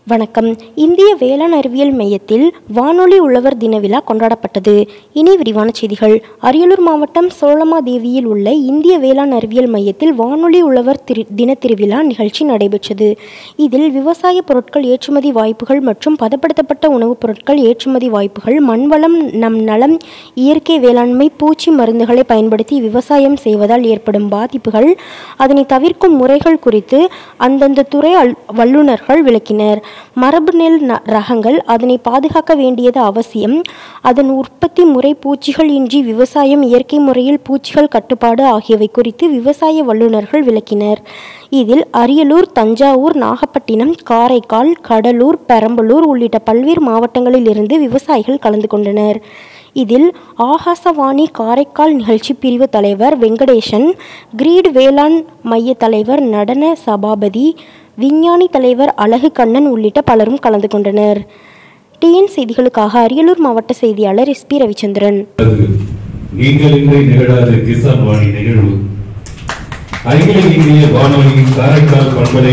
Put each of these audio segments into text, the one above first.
வணக்கம். இந்திய வேளாண் அறிவியல் மையத்தில் வானொலி உழவர் தின விழா கொண்டாடப்பட்டது. இனி விரிவான செய்திகள். அரியலூர் மாவட்டம் சோழமாதேவியில் உள்ள இந்திய வேளாண் அறிவியல் மையத்தில் வானொலி உழவர் தின திருவிழா நிகழ்ச்சி நடைபெற்றது. இதில் விவசாய பொருட்கள் ஏற்றுமதி வாய்ப்புகள் மற்றும் பதப்படுத்தப்பட்ட உணவுப் பொருட்கள் ஏற்றுமதி வாய்ப்புகள், மண்வளம், நம் நலம், இயற்கை வேளாண்மை, பூச்சி மருந்துகளை பயன்படுத்தி விவசாயம் செய்வதால் ஏற்படும் பாதிப்புகள், அதனை தவிர்க்கும் முறைகள் குறித்து அந்தந்த துறை வல்லுநர்கள் விளக்கினர். மரபு நெல் ரகங்கள், அதனை பாதுகாக்க வேண்டியது அவசியம், அதன் உற்பத்தி முறை, பூச்சிகள் இன்றி விவசாயம், இயற்கை முறையில் பூச்சிகள் கட்டுப்பாடு ஆகியவை குறித்து விவசாய வல்லுநர்கள் விளக்கினர். இதில் அரியலூர், தஞ்சாவூர், நாகப்பட்டினம், காரைக்கால், கடலூர், பெரம்பலூர் உள்ளிட்ட பல்வேறு மாவட்டங்களில் இருந்து விவசாயிகள் கலந்து கொண்டனர். இதில் ஆகாசவாணி காரைக்கால் நிகழ்ச்சி பிரிவு தலைவர் வெங்கடேசன், கிரீட் வேளாண் மைய தலைவர் நடன சபாபதி, விஞ்ஞானி தலைவர் அழகு கண்ணன் உள்ளிட்ட பலரும் கலந்து கொண்டனர். டிஎன் செய்திகளுக்காக அரியலூர் மாவட்ட செய்தியாளர் எஸ். பி. ரவிச்சந்திரன். நீங்கள் இன்று நிகழாத கிசான் வாணி நிகழ்வு அகில இந்திய வானொலியின் காரைக்கால் பண்பலை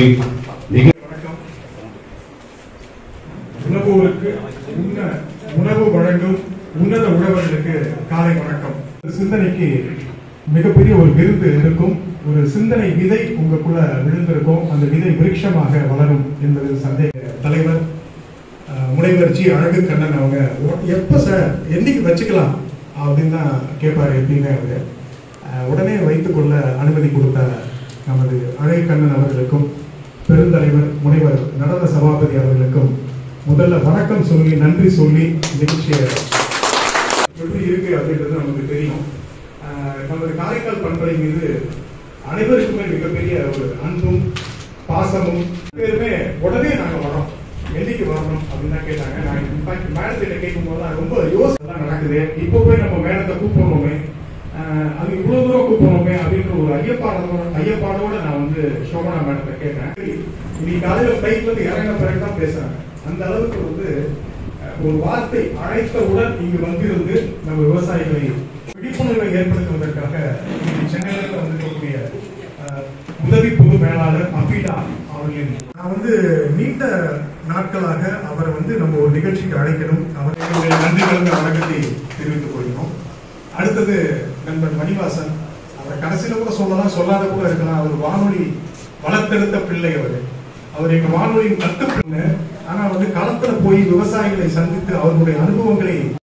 உணவோருக்கு உணவு வழங்கும் உன்னத உழவர்களுக்கு காலை வணக்கம். சிந்தனைக்கு மிகப்பெரிய ஒரு விருது இருக்கும். ஒரு சிந்தனை விதை உங்களுக்குள்ள விழுந்திருக்கும். அந்த விதை விருட்சமாக வளரும் என்பது சந்தேக. தலைவர் முனைவர் ஜி அழகு கண்ணன் அவங்க எப்ப சார் என்னைக்கு வச்சுக்கலாம் அப்படின்னு தான் கேட்பாரு. எப்படின்னு அவங்க உடனே வைத்துக்கொள்ள அனுமதி கொடுத்த நமது அழகு கண்ணன் அவர்களுக்கும் பெருந்தலைவர் முனைவர் நடன சபாபதி அவர்களுக்கும் முதல்ல வணக்கம் சொல்லி நன்றி சொல்லி நிகழ்ச்சியை எப்படி இருக்கு அப்படின்றது நமக்கு தெரியும். நமது காரைக்கால் பண்பலை மீது அனைவருக்குமே மிகப்பெரிய ஒரு அன்பும் பாசமும். பேருமே உடனே நாங்க வரோம், என்னைக்கு வரணும் அப்படின்னு தான் கேட்டாங்க. நான் இன்ஃபேக்ட் மேடத்திட்ட கேட்கும் போது ரொம்ப யோசனை நடக்குது. இப்போ போய் நம்ம மேடத்தை கூப்பிடணுமே, அது இவ்வளவு தூரம் கூப்பிடணுமே அப்படின்ற ஒரு ஐயப்பாடோட நான் வந்து சோபனா மேடத்தை கேட்டேன். இன்னைக்கு காலையில ஃபிளைட்ல இருந்து இறங்கின பிறகு தான் பேசுறாங்க. அந்த அளவுக்கு வந்து ஒரு வார்த்தை அழைத்தவுடன் இங்கு வந்திருந்து நம்ம விவசாயிகளை விழிப்புணர்வை ஏற்படுத்துவதற்காக சென்னையில் வந்திருக்கக்கூடிய உதவி பொது மேலாளர் அபிடா அவர்களின் நான் வந்து நீண்ட நாட்களாக அவரை வந்து நம்ம ஒரு நிகழ்ச்சிக்கு அழைக்கணும். அவர்களுடைய நன்றி கலந்த வணக்கத்தை தெரிவித்துக் கொள்கிறோம். அடுத்தது நண்பர் மணிவாசன். அவரை கடைசியில கூட சொல்லலாம், சொல்லாத கூட இருக்கலாம். அவர் வானொலி வளர்த்தெடுத்த பிள்ளை. அவர் எங்க வானொலியின் கட்டுப்பிள்ளை. ஆனா வந்து களத்துல போய் விவசாயிகளை சந்தித்து அவர்களுடைய அனுபவங்களை